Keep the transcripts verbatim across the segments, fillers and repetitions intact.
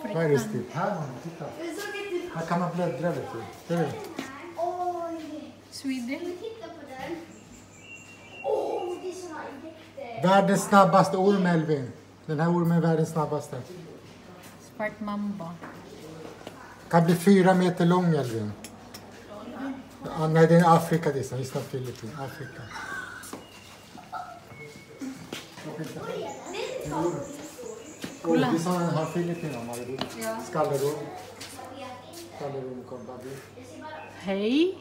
Vad är det still? Här mamma, titta. Här kan man bläddra lite. Ser du? Sweden. Titta på den. Åh, det är såna jätte... Världens snabbaste orm, Elvin. Den här ormen är världens snabbaste. Svart mamba. Kan bli fyra meter lång, Elvin. Ah, nej, det är Afrika det är. Visst är Filippin. Afrika. Kolla. Det är sån här Filippin om man vill. Ja. Skallerum. Skallerum kom babi. Hej.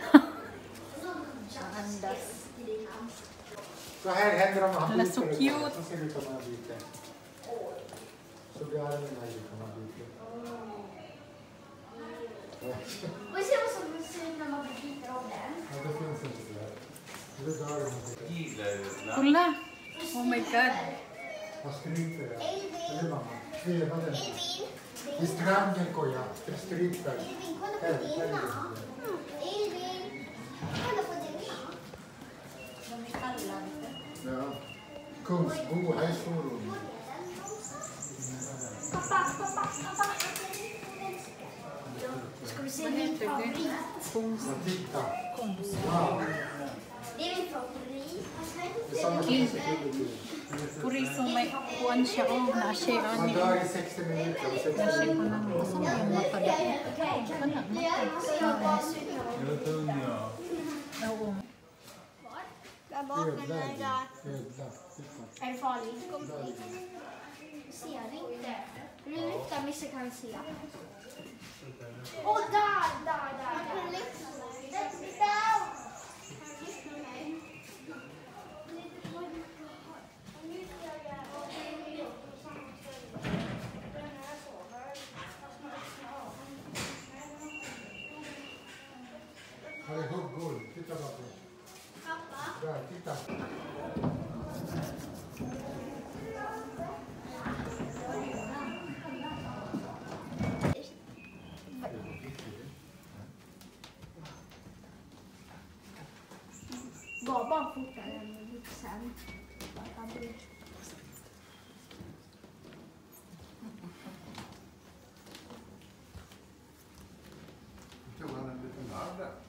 Så här händer de han Den är så byter. cute. Så ser det ut som han byter. Så blir armen här lite om man byter. Och se vad som ser ut när man byter av den. Ja, det finns inte så där. Det dör den. Kolla. Oh my god. Vad stryper det? Eller mamma? Kveva den. I stranden koja. Det stryper. Elvin, kolla på dina. Elvin, kolla på dina. De är kalla. Ja. Kungsbo, här är stor rum. Pappa, pappa, pappa. Ska vi se min favorit? Konst. Titta. Konst. Wow. Det är min favorit. Det är samma som King. Puri som may kuan siya oh na siya Man ani. dör i sextio minuter. Na siya ko nang gusto niya makada. Kana mo. Oo. Där bak med den där. Ödla. Är det farligt? Ser det inte. Lyfta, Misse kan se. Åh, där, där, där. Let's go! Här är huggor. Titta bara på. Pappa. Där, titta. Var bara fortare än vuxen. Tog han en liten varv där?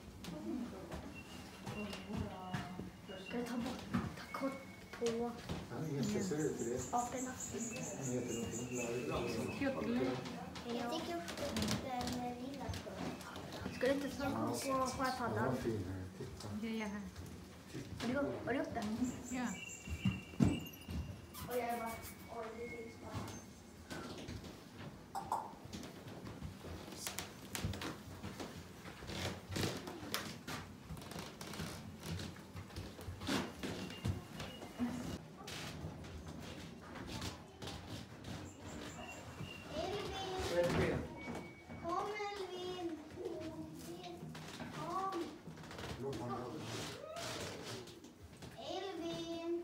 Ska jag ta bort, ta kort på Han är helt ser ut i det. aporna? Han heter någonting. Cute. Jag tycker den lilla på. Ska du inte ta kort på Ja, sjöpaddan? vad fin här. Titta. Ja, ja. Har du gjort- har du gjort den? Ja. Och jag bara, oj, det finns bara. Elvin. Kom Elvin! Kom! Låt honom gå. Elvin!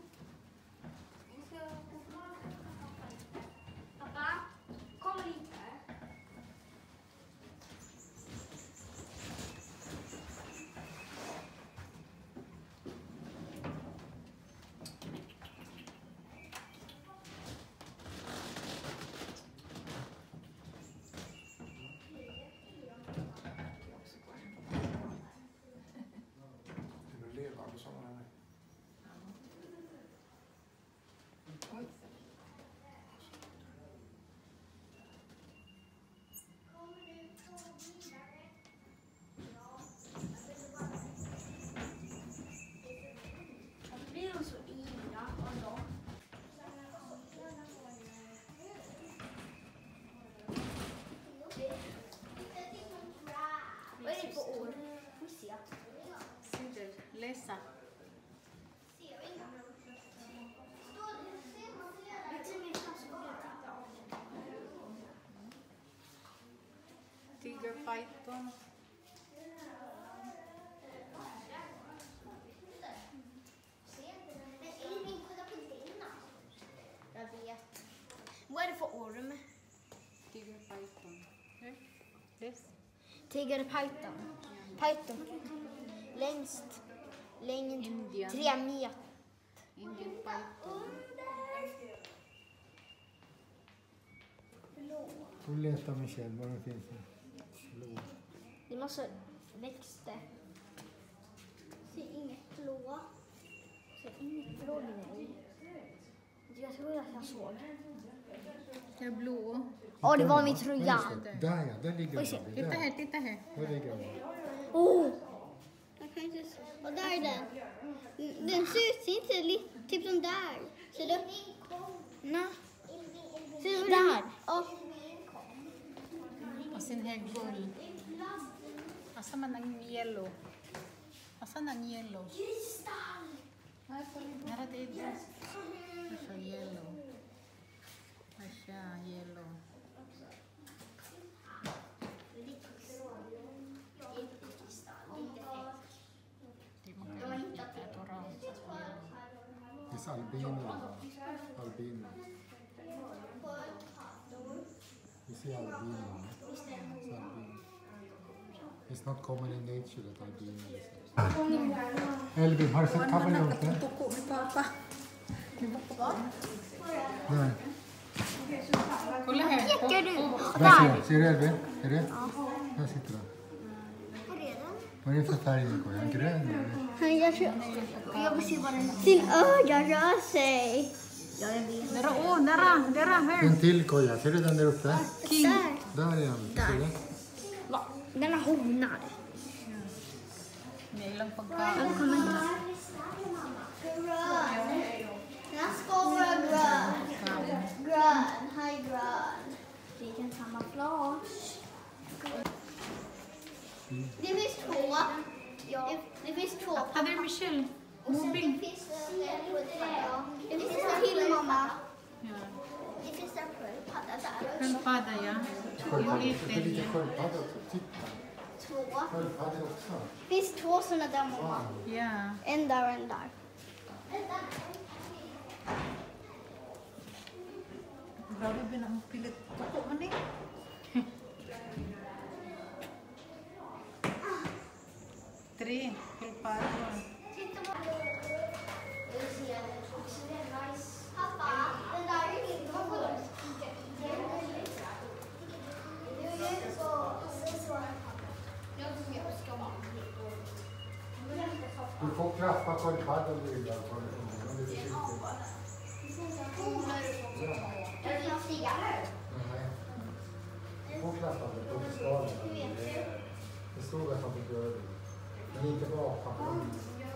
Pappa, kom lite. Är du levande som han är? Varför blir de så ivriga av dem? Vad är det för ord? Får se. Sidor. Läsa. Tiger python. Jag vet. Vad är det för orm? Tiger python. Här. Läs. Tiger python. Python. Längst. Längd Indian. tre meter. Indian python. Förlåt. Du letar Michelle, var den finns. Blå. Det är massa växter. Ser inget blå. Ser inget blå i. Jag tror att jag såg. Det är blå. Åh, det var min tröja. Där ja, där ligger Oj, se. den. Titta Där. här, titta här. Där ligger den. Åh! Jag kan inte se. Och där är den. Den ser ut inte li- typ som där. Ser du? Nej. Ser du där? Ja. Och sen här guld. Asa man ang yellow? Asan ang yellow? Kristall! Nara dito. Asa yellow? Asa yellow? Di mo kaya kita ito raw. It's albino. Albino. You see albino? It's albino. It's not common in nature that albino is. Elvin, har du sett kameleonten? Tuko ni Papa. Där. Kolla här. Pekar du? Där ser jag. Ser du Elvin? Är det? Där sitter den. Var är den? Vad är det för färg, Nicola? En grön eller? Jag, tror, jag vill se vad den... Sin öga rör sig. Jag är med. Dara, oh, dara, dara, här. En till koja. Ser du den där uppe? Där. Där är den. Ser du? Den har honar. May ilang pagkain. Grön. Den ska vara grön. Grön. Här är grön. Det är samma flash. Det finns två. Ja. Det finns två. Ah, där är Michelle. Och sen Mobil. det finns ja. Det finns en till mamma. Ja. Det finns en sköldpadda där. Sköldpadda, ja. Sköldpadda. Lite. Det är lite sköldpadda också. Titta. Två. Sköldpaddor också. Det finns två sådana där mamma. Ja. En där och en där. Grabe ba na ang pilit? Tuko man eh. Tre. Sköldpadda. Titta på pappa, den där är min mamma. Du får klappa sköldpaddan du vill. Om du är försiktig. Nej. Du får klappa den. Du ska den. Det stod att man fick göra det. Men inte på apan.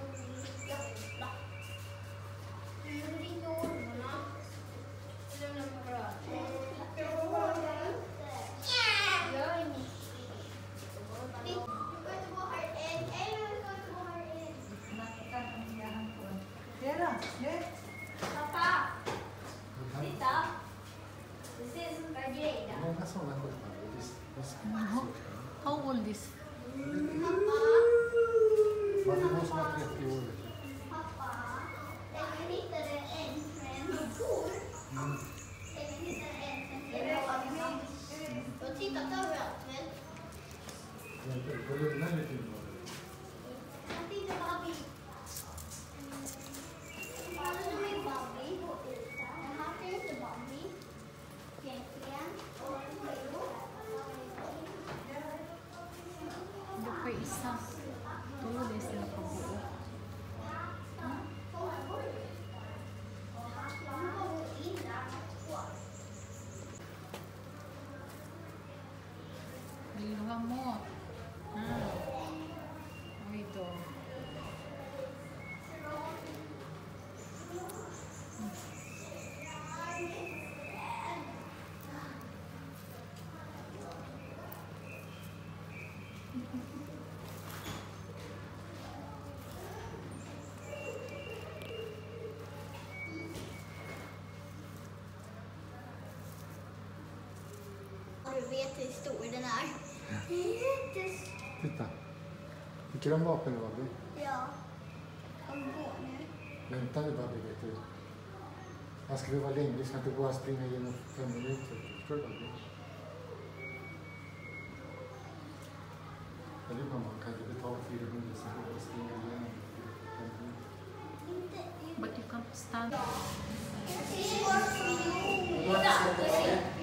Pappa, titta. Det ser ut som en grej där. Många sådana sköldpaddor. Visst, visst. How old is? Pappa, Man är någon som har trettio år. pappa. Jag hittade en med en motor. Jag hittade en med Jag har tittat överallt, men Det går lugna lite nu. jag tittar bara vid. Alltså, de är Bambi. Den här ser inte Bambi. Egentligen. Ito pa isa. Tulo din sila pabuo. Liluha mo. Ah. O ito. Du vet hur stor den är. Jättestor. Titta. Tycker du om vapen nu, Bobby? Ja. Kom gå nu. Vänta nu, Bobby, vet du. Här ska vi vara länge. Vi ska inte bara springa igenom fem minuter. Förstår du, Bobby? Eller mamma, kan du betala fyrahundra så får vi springa igenom fem minuter? But you can't stand. Det är svårt.